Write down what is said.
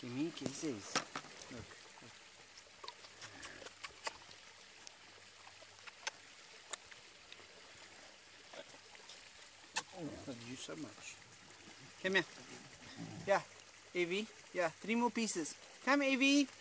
Gimme kisses. Look. Oh, love you so much. Come here. Yeah, Evie. Yeah, 3 more pieces. Come, Evie.